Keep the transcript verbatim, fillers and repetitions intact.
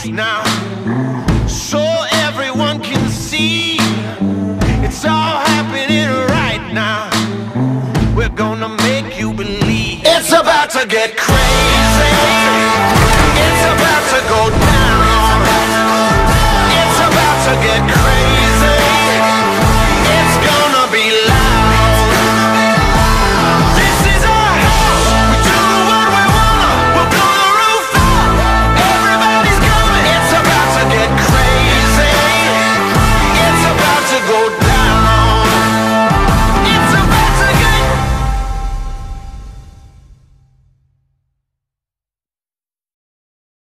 lights now, so everyone can see. It's all happening right now. We're gonna make you believe it's about to get crazy.